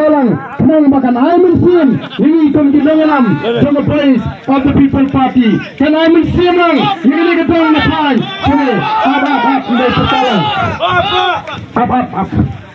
pertalang senang makan Aiman Sim ini komiti nanganam from the place of the People Party kan Aiman Sim lang ini ketong napan sini up dari pertalang up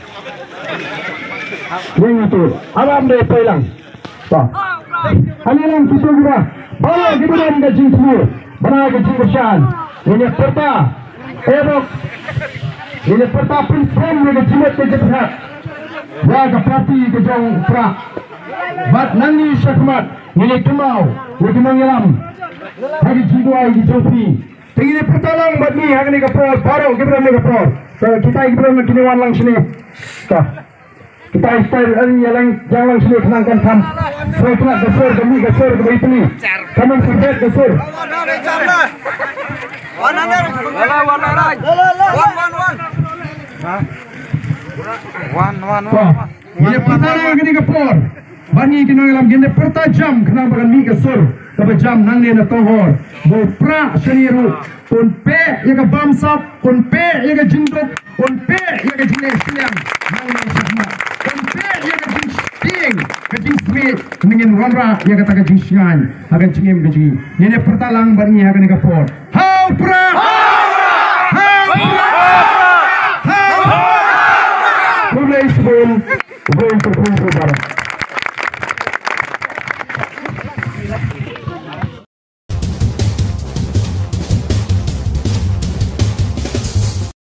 yang itu awam dari pelang halilang kita juga bawa kita dari gajing semua bana gajing besar ini perta ebok ini perta prinsip ini jimat kejepat jaga parti kejong prak bat nangi syakmat ini kemau ini mengelam hari jiduai di jopi tinggi pertalang bat ni hari ni kapor baru kita ni kapor kita ibrahim kini wan lang sini kita style ini yang jangan sini kenangkan kam saya gesur demi gesur ke ini kamu sudah gesur ini pertalang kini kapor bani kini dalam gende pertajam kenapa kan mi gesur kapajam nang ni na tohor bo pra seniru kon pe yaga bamsap kon pe yaga jindok kon pe yaga jine siang nang ni sakma kon pe yaga jin sting kajing smith mingin wanra yaga taga jing singan akan cingim kajing ini pertalang bani yaga ni kapor how pra Boleh sebelum terkumpul barang.